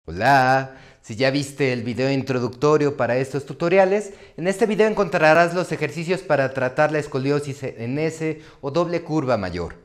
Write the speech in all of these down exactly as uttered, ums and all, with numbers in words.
Hola, si ya viste el video introductorio para estos tutoriales, en este video encontrarás los ejercicios para tratar la escoliosis en S o doble curva mayor.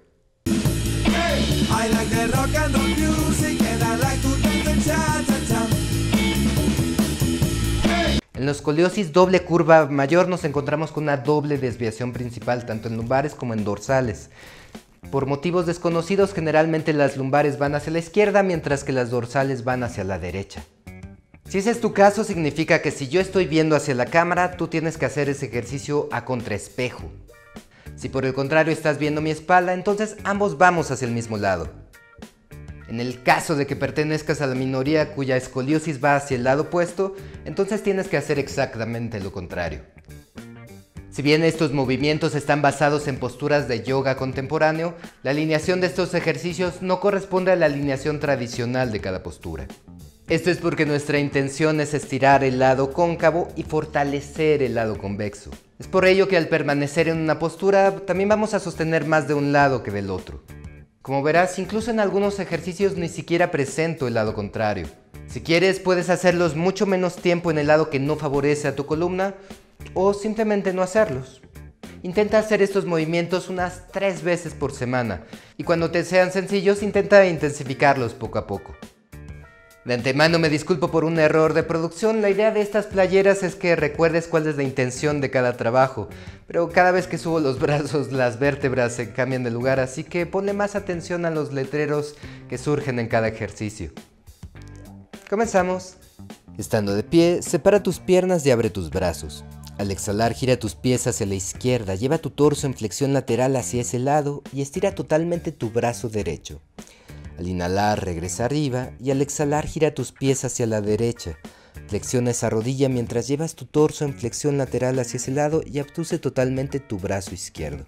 En la escoliosis doble curva mayor nos encontramos con una doble desviación principal, tanto en lumbares como en dorsales. Por motivos desconocidos, generalmente las lumbares van hacia la izquierda, mientras que las dorsales van hacia la derecha. Si ese es tu caso, significa que si yo estoy viendo hacia la cámara, tú tienes que hacer ese ejercicio a contraespejo. Si por el contrario estás viendo mi espalda, entonces ambos vamos hacia el mismo lado. En el caso de que pertenezcas a la minoría cuya escoliosis va hacia el lado opuesto, entonces tienes que hacer exactamente lo contrario. Si bien estos movimientos están basados en posturas de yoga contemporáneo, la alineación de estos ejercicios no corresponde a la alineación tradicional de cada postura. Esto es porque nuestra intención es estirar el lado cóncavo y fortalecer el lado convexo. Es por ello que al permanecer en una postura, también vamos a sostener más de un lado que del otro. Como verás, incluso en algunos ejercicios ni siquiera presento el lado contrario. Si quieres, puedes hacerlos mucho menos tiempo en el lado que no favorece a tu columna, o simplemente no hacerlos. Intenta hacer estos movimientos unas tres veces por semana y cuando te sean sencillos intenta intensificarlos poco a poco. De antemano me disculpo por un error de producción. La idea de estas playeras es que recuerdes cuál es la intención de cada trabajo, pero cada vez que subo los brazos las vértebras se cambian de lugar, así que ponle más atención a los letreros que surgen en cada ejercicio. Comenzamos. Estando de pie, separa tus piernas y abre tus brazos. Al exhalar, gira tus pies hacia la izquierda, lleva tu torso en flexión lateral hacia ese lado y estira totalmente tu brazo derecho. Al inhalar, regresa arriba y al exhalar, gira tus pies hacia la derecha. Flexiona esa rodilla mientras llevas tu torso en flexión lateral hacia ese lado y abduce totalmente tu brazo izquierdo.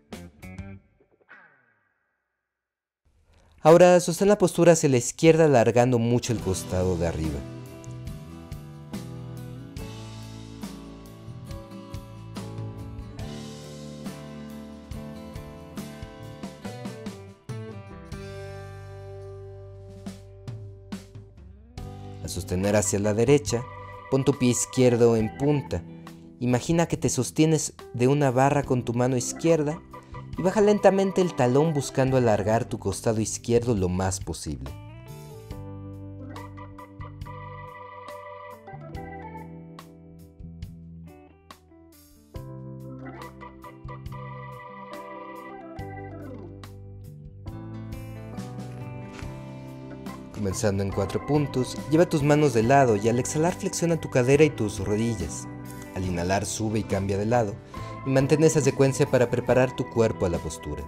Ahora sostén la postura hacia la izquierda alargando mucho el costado de arriba. Al sostener hacia la derecha, pon tu pie izquierdo en punta. Imagina que te sostienes de una barra con tu mano izquierda y baja lentamente el talón buscando alargar tu costado izquierdo lo más posible. Comenzando en cuatro puntos, lleva tus manos de lado y al exhalar flexiona tu cadera y tus rodillas. Al inhalar sube y cambia de lado y mantén esa secuencia para preparar tu cuerpo a la postura.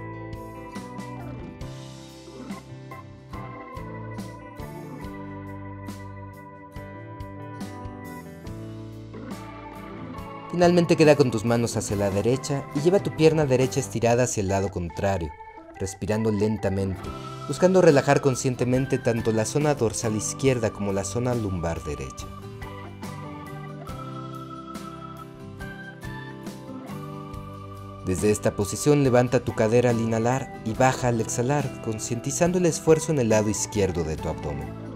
Finalmente queda con tus manos hacia la derecha y lleva tu pierna derecha estirada hacia el lado contrario, respirando lentamente, buscando relajar conscientemente tanto la zona dorsal izquierda como la zona lumbar derecha. Desde esta posición levanta tu cadera al inhalar y baja al exhalar, concientizando el esfuerzo en el lado izquierdo de tu abdomen.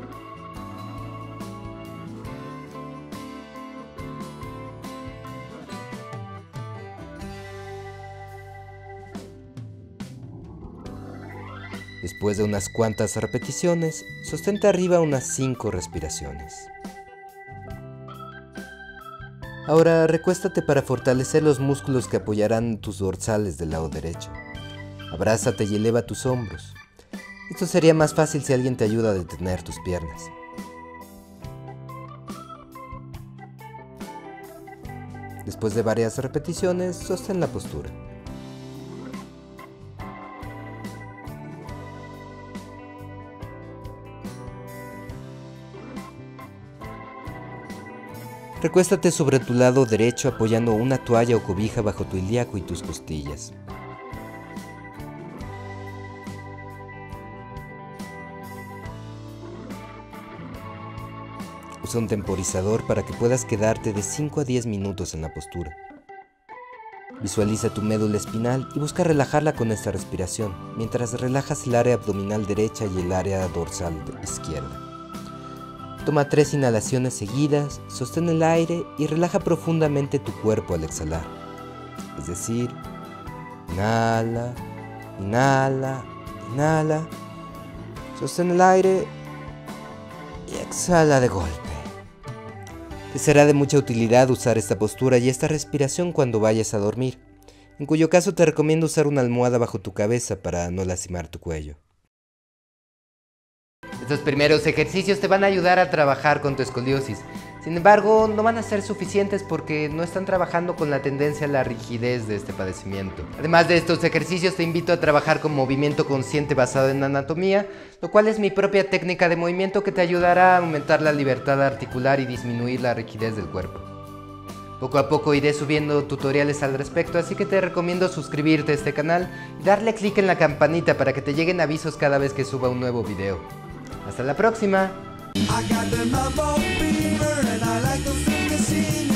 Después de unas cuantas repeticiones, sostente arriba unas cinco respiraciones. Ahora recuéstate para fortalecer los músculos que apoyarán tus dorsales del lado derecho. Abrázate y eleva tus hombros. Esto sería más fácil si alguien te ayuda a detener tus piernas. Después de varias repeticiones, sostén la postura. Recuéstate sobre tu lado derecho apoyando una toalla o cobija bajo tu ilíaco y tus costillas. Usa un temporizador para que puedas quedarte de cinco a diez minutos en la postura. Visualiza tu médula espinal y busca relajarla con esta respiración, mientras relajas el área abdominal derecha y el área dorsal izquierda. Toma tres inhalaciones seguidas, sostén el aire y relaja profundamente tu cuerpo al exhalar. Es decir, inhala, inhala, inhala, sostén el aire y exhala de golpe. Te será de mucha utilidad usar esta postura y esta respiración cuando vayas a dormir, en cuyo caso te recomiendo usar una almohada bajo tu cabeza para no lastimar tu cuello. Estos primeros ejercicios te van a ayudar a trabajar con tu escoliosis. Sin embargo, no van a ser suficientes porque no están trabajando con la tendencia a la rigidez de este padecimiento. Además de estos ejercicios, te invito a trabajar con movimiento consciente basado en anatomía, lo cual es mi propia técnica de movimiento que te ayudará a aumentar la libertad articular y disminuir la rigidez del cuerpo. Poco a poco iré subiendo tutoriales al respecto, así que te recomiendo suscribirte a este canal y darle clic en la campanita para que te lleguen avisos cada vez que suba un nuevo video. ¡Hasta la próxima! I got the mambo fever and I like to sing a scene.